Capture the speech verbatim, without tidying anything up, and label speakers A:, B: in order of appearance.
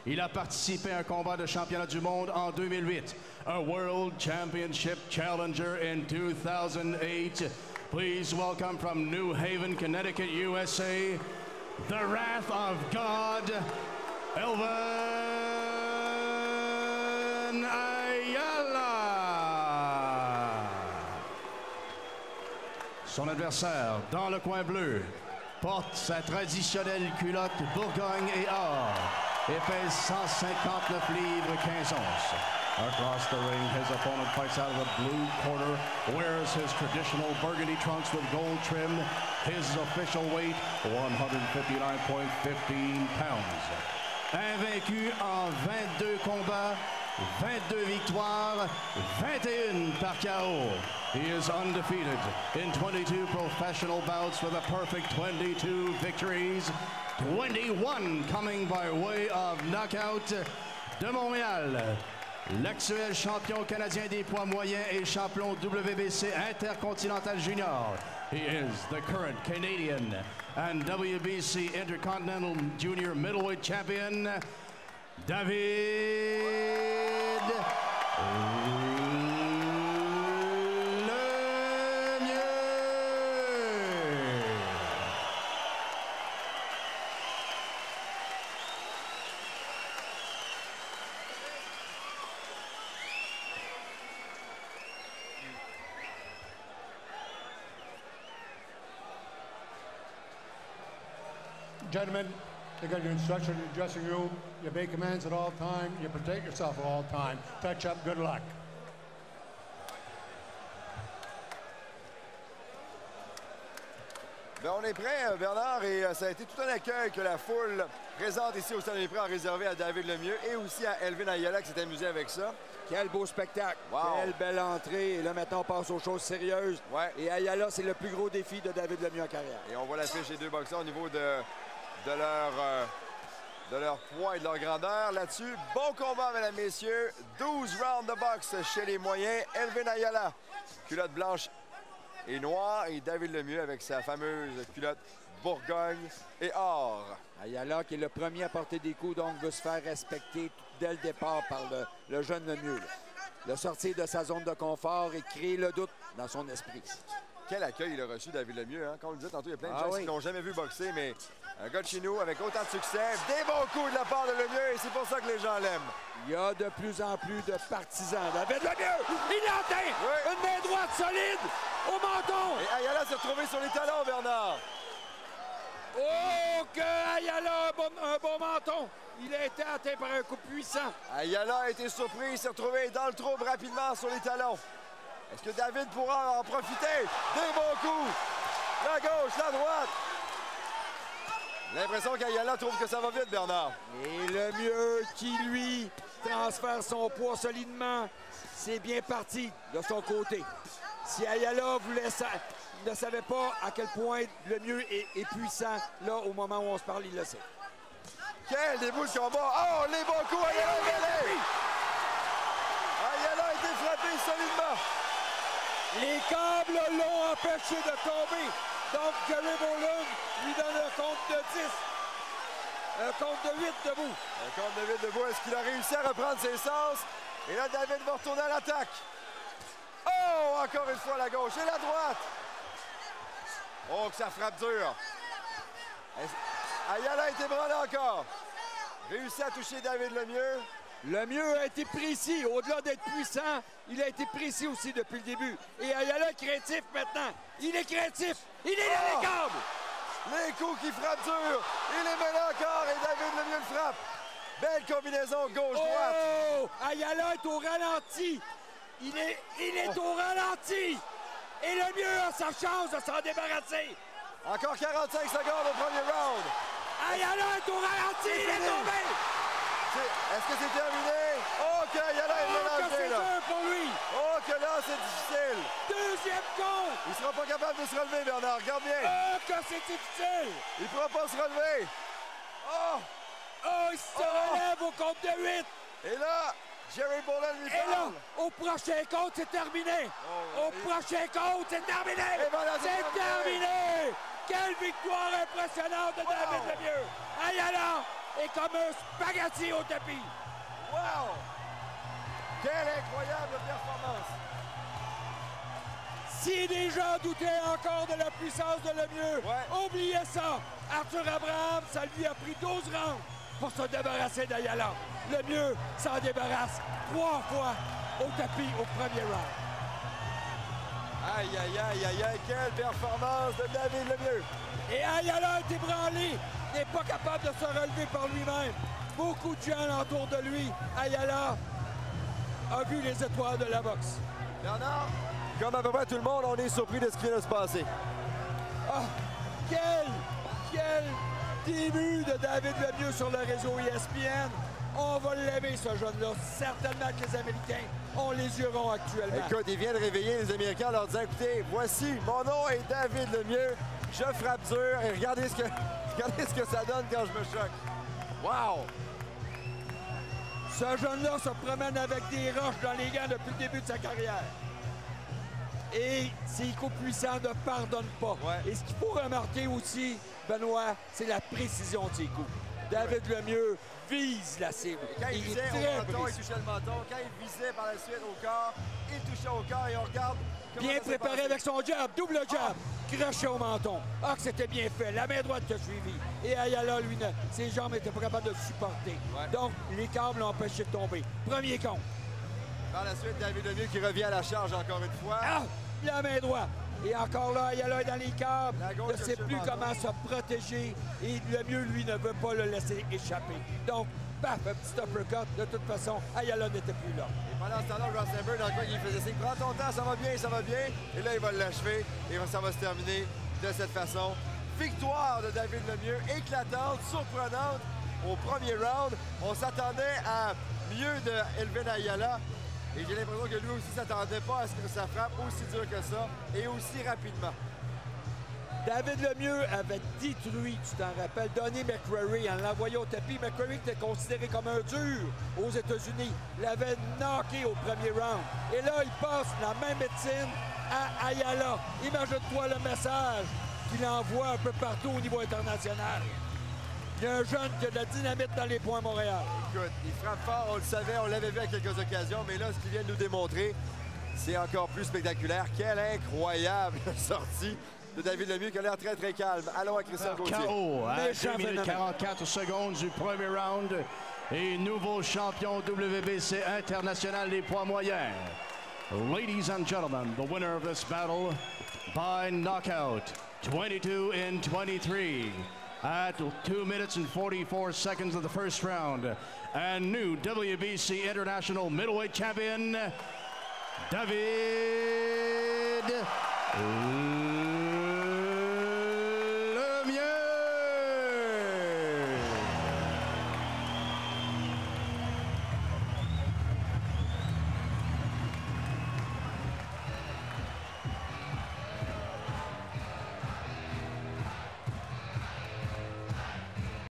A: Il a participé à un combat de championnat du monde en deux mille huit, a World Championship Challenger in two thousand eight. Please welcome from New Haven, Connecticut, U S A, the Wrath of God, Elvin Ayala. Son adversaire, dans le coin bleu, porte sa traditionnelle culotte Bourgogne et or et pèse cent cinquante-neuf livres quinze onces. Across the ring, his opponent fights out of the blue corner, wears his traditional burgundy trunks with gold trim. His official weight, one fifty-nine point one five pounds. Invaincu en vingt-deux combats, vingt-deux victoires, vingt et un par K O. He is undefeated in twenty-two professional bouts with a perfect twenty-two victories, twenty-one coming by way of knockout. De Montréal, l'actuel champion canadien des poids moyens et champion W B C Intercontinental Junior. He is the current Canadian and W B C Intercontinental Junior Middleweight Champion, David Lemieux.
B: Gentlemen, you got your instruction in the dressing room. You obey commands at all time. You protect yourself at all time. Touch up, good luck.
C: Bien, on est prêt, Bernard, et euh, ça a été tout un accueil que la foule présente ici au Stade des Prix a réservé à David Lemieux et aussi à Elvin Ayala qui s'est amusé avec ça.
D: Quel beau spectacle. Wow. Quelle belle entrée. Et là, maintenant, on passe aux choses sérieuses.
C: Ouais.
D: Et Ayala, c'est le plus gros défi de David Lemieux en carrière.
C: Et on voit l'affiche des deux boxeurs au niveau de, de, leur, euh, de leur poids et de leur grandeur. Là-dessus, bon combat, mesdames, messieurs. douze rounds de boxe chez les moyens. Elvin Ayala, culotte blanche et noire. Et David Lemieux avec sa fameuse culotte Bourgogne et or.
D: Ayala qui est le premier à porter des coups, donc veut se faire respecter dès le départ par le, le jeune Lemieux. Le sortir de sa zone de confort et créer le doute dans son esprit.
C: Quel accueil il a reçu, David Lemieux. Hein? Comme on le disait tantôt, il y a plein de
D: ah
C: gens
D: oui.
C: qui n'ont jamais vu boxer, mais un gars de chez nous avec autant de succès, des bons coups de la part de Lemieux, et c'est pour ça que les gens l'aiment.
D: Il y a de plus en plus de partisans. David Lemieux, il atteint oui. Une main droite solide au menton.
C: Et Ayala s'est retrouvé sur les talons, Bernard.
D: Oh, que Ayala a un bon, un bon menton. Il a été atteint par un coup puissant.
C: Ayala a été surpris, il s'est retrouvé dans le trouble rapidement sur les talons. Est-ce que David pourra en profiter? Des bons coups. La gauche, la droite. L'impression qu'Ayala trouve que ça va vite, Bernard.
D: Et Lemieux qui, lui, transfère son poids solidement. C'est bien parti de son côté. Si Ayala voulait ça, ne savait pas à quel point Lemieux est, est puissant, là, au moment où on se parle, il le sait.
C: Quel début de combat! Oh, les bons coups! Ayala a mêlé! Ayala a été frappé solidement.
D: Les câbles l'ont empêché de tomber. Donc, Gary Bolin lui donne un compte de dix. Un compte de huit debout.
C: Un compte de huit debout. Est-ce qu'il a réussi à reprendre ses sens? Et là, David va retourner à l'attaque. Oh, encore une fois la gauche et la droite. Oh, que ça frappe dur. Ayala a été branlé encore. Réussi à toucher David Lemieux.
D: Lemieux a été précis. Au-delà d'être puissant, il a été précis aussi depuis le début. Et Ayala est craintif maintenant. Il est craintif. Il est dans les câbles.
C: Les coups qui frappent dur. Il est mêlé encore et David Lemieux le frappe. Belle combinaison gauche-droite.
D: Oh! Ayala est au ralenti. Il est, il est oh. au ralenti. Et Lemieux a sa chance de s'en débarrasser.
C: Encore quarante-cinq secondes au premier round.
D: Ayala est au ralenti. Il est tombé.
C: Est-ce que c'est terminé? Oh, que Ayala est mélangé,
D: c'est
C: là.
D: dur pour lui.
C: Oh, que là, c'est difficile.
D: Deuxième compte.
C: Il sera pas capable de se relever, Bernard. Regarde bien.
D: Oh, que c'est difficile.
C: Il ne pourra pas se relever. Oh.
D: Oh, il se oh. relève au compte de huit.
C: Et là, Jerry Bolin lui parle.
D: Et là, au prochain compte, c'est terminé. Oh, au et... prochain compte, c'est terminé.
C: Voilà,
D: c'est terminé. terminé. Quelle victoire impressionnante de David wow. Lemieux. Ayala est comme un spaghetti au tapis.
C: Wow! Quelle incroyable performance!
D: Si des gens doutaient encore de la puissance de Lemieux,
C: ouais.
D: oubliez ça! Arthur Abraham, ça lui a pris douze rounds pour se débarrasser d'Ayala. Lemieux s'en débarrasse trois fois au tapis au premier round.
C: Aïe, aïe, aïe, aïe, aïe, quelle performance de David Lemieux!
D: Et Ayala est ébranlé, n'est pas capable de se relever par lui-même. Beaucoup de gens autour de lui. Ayala a vu les étoiles de la boxe.
C: Bernard, comme à peu près tout le monde, on est surpris de ce qui vient de se passer.
D: Ah, quel, quel début de David Lemieux sur le réseau E S P N. On va l'aimer, ce jeune-là. Certainement que les Américains ont les yeux ronds actuellement.
C: Écoute, il vient de réveiller les Américains en leur disant, écoutez, voici, mon nom est David Lemieux, je frappe dur et regardez ce que, regardez ce que ça donne quand je me choque. Wow!
D: Ce jeune-là se promène avec des roches dans les gants depuis le début de sa carrière. Et ses coups puissants ne pardonnent pas.
C: Ouais.
D: Et ce qu'il faut remarquer aussi, Benoît, c'est la précision de ses coups. David Lemieux vise la cible.
C: Et quand il, il visait
D: est
C: au
D: très
C: menton,
D: précis.
C: il touchait le menton. Quand il visait par la suite au corps, il touchait au corps et on regarde.
D: Bien préparé avec son jab, double jab, crochet au menton. Ah, que c'était bien fait. La main droite qui a suivi. Et Ayala, lui, ne, ses jambes n'étaient pas capables de le supporter.
C: Ouais.
D: Donc, les câbles l'ont empêché de tomber. Premier compte.
C: Par la suite, David Lemieux qui revient à la charge encore une fois.
D: Ah, la main droite. Et encore là, Ayala est dans les câbles.
C: La gauche
D: Il ne sait
C: sur le
D: plus
C: menton.
D: comment se protéger. Et Lemieux, lui, ne veut pas le laisser échapper. Donc, paf, un petit uppercut. De toute façon, Ayala n'était plus là.
C: Et pendant ce temps-là, Rosenberg, dans le coin, il faisait signe. Prends ton temps, ça va bien, ça va bien. Et là, il va l'achever. Et ça va se terminer de cette façon. Victoire de David Lemieux, éclatante, surprenante au premier round. On s'attendait à mieux de Elvin Ayala. Et j'ai l'impression que lui aussi ne s'attendait pas à ce que ça frappe aussi dur que ça et aussi rapidement.
D: David Lemieux avait détruit, tu t'en rappelles, Donnie McCreary en l'envoyant au tapis. McCreary était considéré comme un dur aux États-Unis. Il l'avait knocké au premier round. Et là, il passe la même médecine à Ayala. Imagine-toi le message qu'il envoie un peu partout au niveau international. Il y a un jeune qui a de la dynamite dans les points Montréal.
C: Écoute, il frappe fort, on le savait, on l'avait vu à quelques occasions, mais là, ce qu'il vient de nous démontrer, c'est encore plus spectaculaire. Quelle incroyable sortie de David Lemieux qui a l'air très, très calme. Allons à Christian Gauthier.
A: K O à
D: Méchant
A: deux minutes
D: phénomène.
A: quarante-quatre secondes du premier round. Et nouveau champion W B C international des poids moyens. Ladies and gentlemen, the winner of this battle by knockout, twenty-two in twenty-three. At two minutes and forty-four seconds of the first round. And new W B C International Middleweight Champion, David